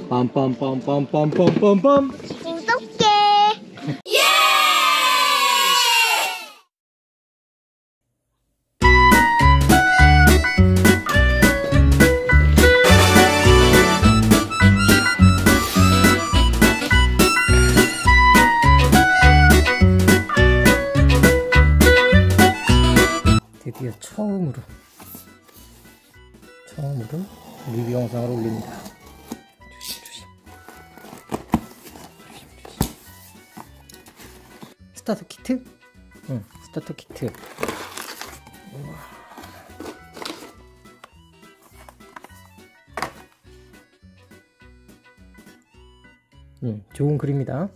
빰빰빰빰빰빰빰빰. 구독해. 예! 드디어 처음으로 리뷰 영상을 올립니다. 조심. 스타터 키트? 응, 스타터 키트. 좋은 글입니다.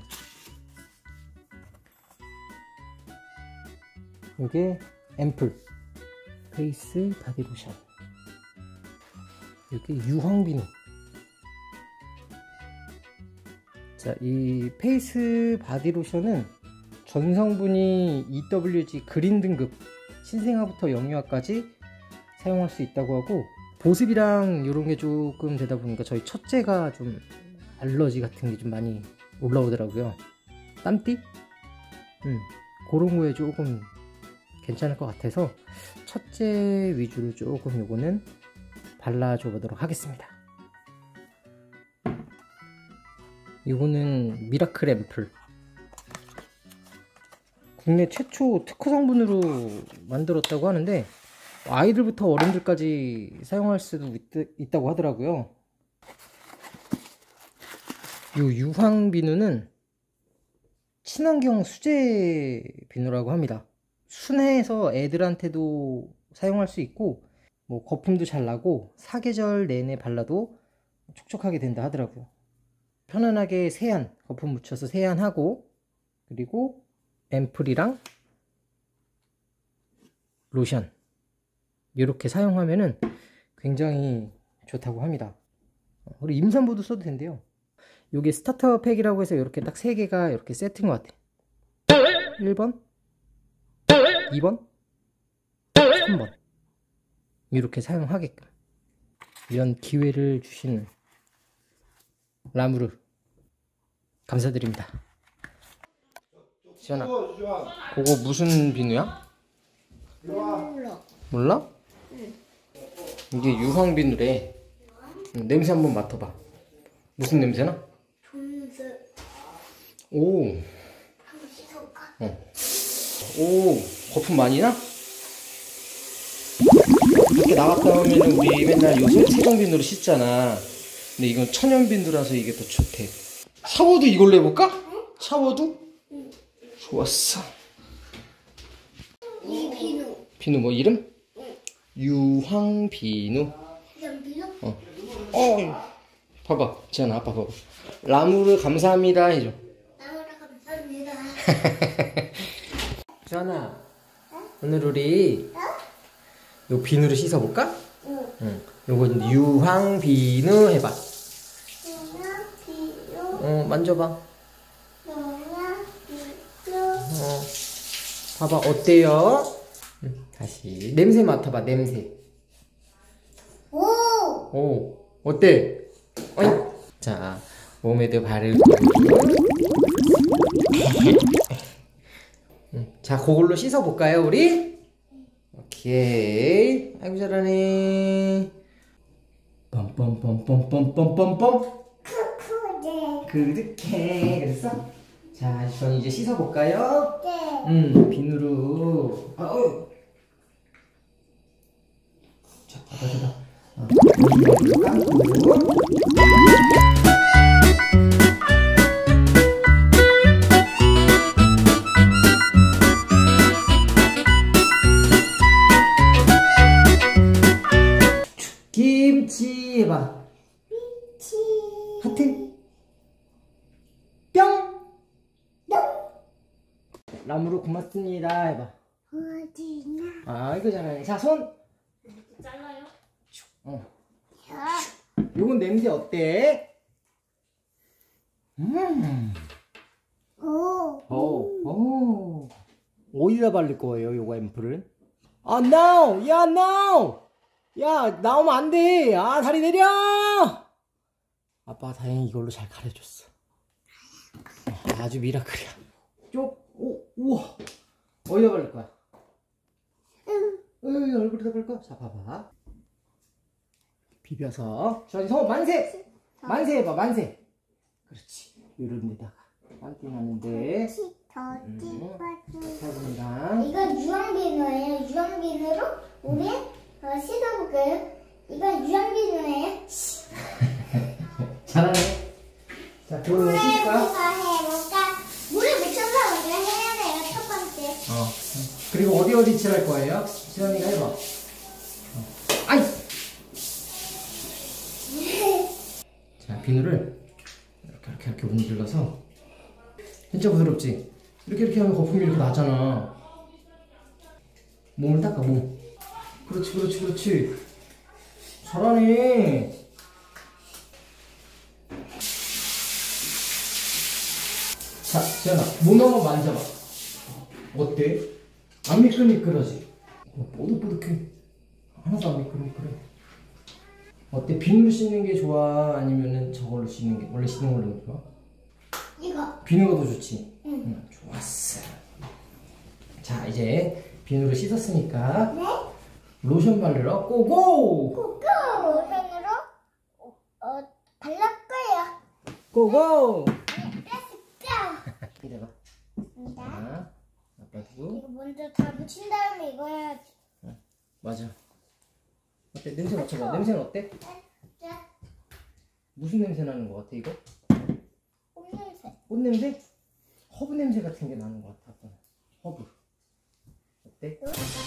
이게 앰플, 페이스 바디로션. 이게 유황비누. 자, 이 페이스 바디로션은 전성분이 EWG 그린 등급, 신생아부터 영유아까지 사용할 수 있다고 하고, 보습이랑 이런 게 조금 되다 보니까 저희 첫째가 좀 알러지 같은 게 좀 많이 올라오더라고요. 땀띠? 그런 거에 조금 괜찮을 것 같아서 첫째 위주로 조금 요거는 발라줘 보도록 하겠습니다. 요거는 미라클 앰플, 국내 최초 특허 성분으로 만들었다고 하는데 아이들부터 어른들까지 사용할 수도 있다고 하더라고요. 요 유황 비누는 친환경 수제 비누라고 합니다. 순해서 애들한테도 사용할 수 있고, 뭐 거품도 잘 나고 사계절 내내 발라도 촉촉하게 된다 하더라고요. 편안하게 세안, 거품 묻혀서 세안하고, 그리고 앰플이랑 로션 이렇게 사용하면은 굉장히 좋다고 합니다. 우리 임산부도 써도 된대요. 요게 스타터 팩이라고 해서 이렇게 딱 3개가 이렇게 세트인 것 같아. 1번, 2번, 3번 이렇게 사용하게끔 이런 기회를 주신 라무르 감사드립니다. 지연아, 그거 무슨 비누야? 몰라? 응. 이게 유황 비누래. 냄새 한번 맡아봐. 무슨 냄새나? 분수. 오. 한번 씻어볼까? 오, 거품 많이 나? 밖에 나갔다 오면 우리 맨날 요새 세정비누로 씻잖아. 근데 이건 천연비누라서 이게 더 좋대. 샤워도 이걸로 해볼까? 응? 샤워도? 응. 좋았어. 이 비누. 비누 뭐 이름? 응. 유황비누. 비누? 봐봐, 지연아, 아빠 봐봐. 라무르 감사합니다 해줘. 라무르 감사합니다. 지연아, 오늘 우리 요 비누로 씻어볼까? 응. 요거 유황 비누 해봐. 유황 비누. 만져봐. 유황 비누. 봐봐, 어때요? 다시 냄새 맡아봐, 냄새. 오, 어때? 어이. 자, 몸에도 바르고. 자, 그걸로 씻어볼까요, 우리? 오케이. 아이고, 잘하네. 빰빰빰빰빰빰빰빰. 그렇게. 그랬어? 자, 전 이제 씻어볼까요? 네. 비누로. 자, 받아줘봐. 감고. 김치 해봐. 김치. 하트. 뿅. 라무르 고맙습니다 해봐. 어디나. 아이고 잘하네. 자, 손. 잘라요? 자. 요건 냄새 어때? 어디다 바를 거예요, 요거 앰플은? 아, no! 야, no! 야, 나오면 안 돼! 아, 다리 내려! 아빠가 다행히 이걸로 잘 가려줬어. 아주 미라클이야. 우와. 어디다 바를 거야? 얼굴에다 바를 거야? 자, 봐봐. 비벼서. 지원이 손 만세! 만세 해봐, 만세! 그렇지. 이런 데다가. 땀띠 나는데. 해봅니다. 이건 유황비누예요. 유황비누로 우리 씻어볼까요? 이건 유황비누예요. 잘하네. 자, 그러면 씻을까? 해볼까? 물을 묻혀서 우리가 해야 돼요. 첫 번째. 그리고 어디 칠할 거예요? 지원이가 해봐. 아이! 자, 비누를 이렇게 문질러서. 진짜 부드럽지? 이렇게 하면 거품이 이렇게 나잖아. 몸을 닦아, 몸. 그렇지. 잘하네. 자, 지연아, 몸 한번 만져봐. 어때? 안 미끌미끌하지? 뽀득뽀득해. 하나도 안 미끌미끌해. 어때? 비누로 씻는 게 좋아? 아니면은 저걸로 씻는 게, 원래 씻는 걸로 좋아? 이거. 비누가 더 좋지? 응. 좋았어. 자, 이제 비누로 씻었으니까 네? 로션 바르러 고고! 고고! 로션으로 발랄 거예요. 고고! 렛츠고! 이래봐. 입니다. 자, 아빠 두고. 이거 먼저 다 묻힌 다음에 이거 해야지. 맞아. 어때? 냄새 맡아봐. 냄새는 어때? 자, 무슨 냄새 나는 것 같아, 이거? 꽃냄새. 꽃 냄새? 허브 냄새 같은 게 나는 것 같아, 아빠는. 허브. 어때?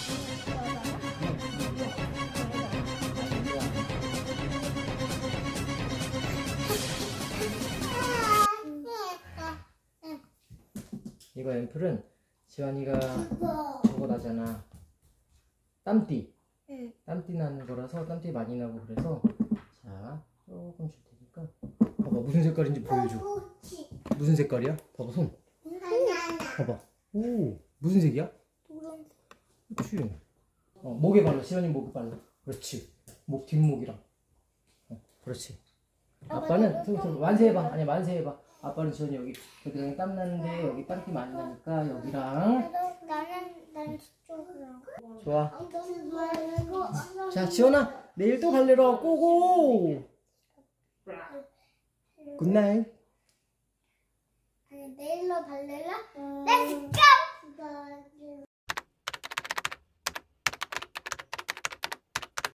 이거 앰플은 지환이가 저거 나잖아. 땀띠. 응. 땀띠 나는 거라서 땀띠 많이 나고 그래서 자 조금 줄 테니까 봐봐 무슨 색깔인지 보여줘. 무슨 색깔이야? 봐봐 손. 봐봐. 오 무슨 색이야? 노란색. 그렇지. 목에 발라. 지환이 목에 발라. 그렇지. 목 뒷목이랑. 그렇지. 아빠는 손 만세해봐. 아니 만세해봐. 아빠는 지환이 여기 그냥 땀 나는데 여기 땀띠 많이 나니까 여기랑. 나는 저쪽으로. 좋아. 자 지원아 내일 또 발레러 고고. 굿나잇. 아니 내일로 발레라? 렛츠고!